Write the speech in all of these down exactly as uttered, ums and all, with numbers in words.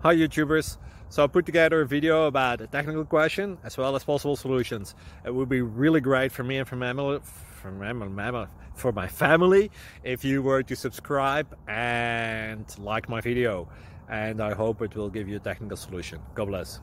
Hi YouTubers. So I put together a video about a technical question as well as possible solutions. It would be really great for me and for my family, for my, for my family if you were to subscribe and like my video. And I hope it will give you a technical solution. God bless.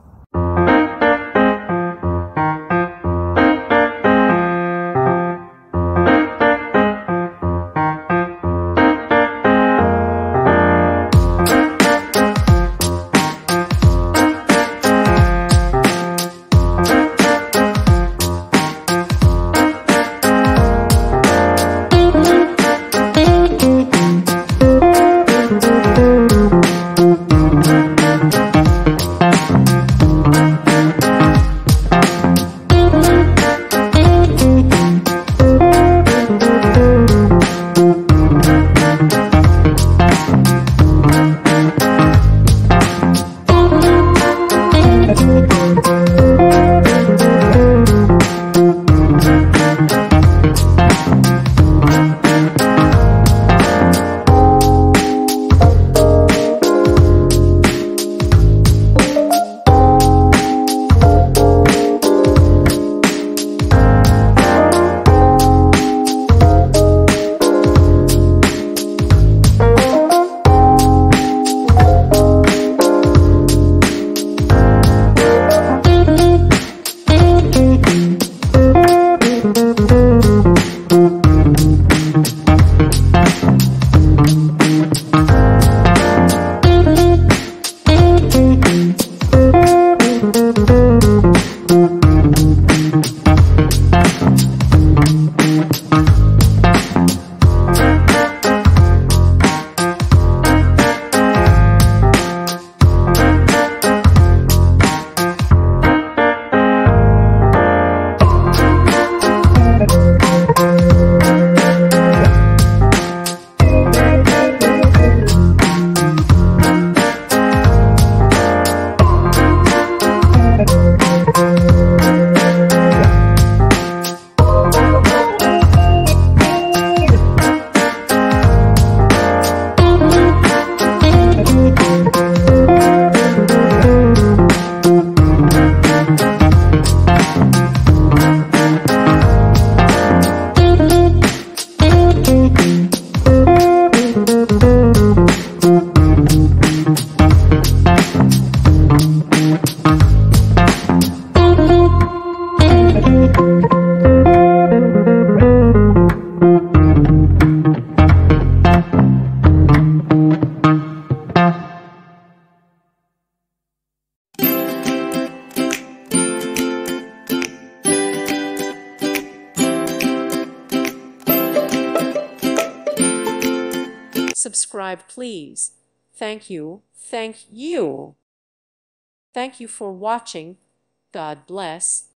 Subscribe, please. Thank you. Thank you. Thank you for watching. God bless.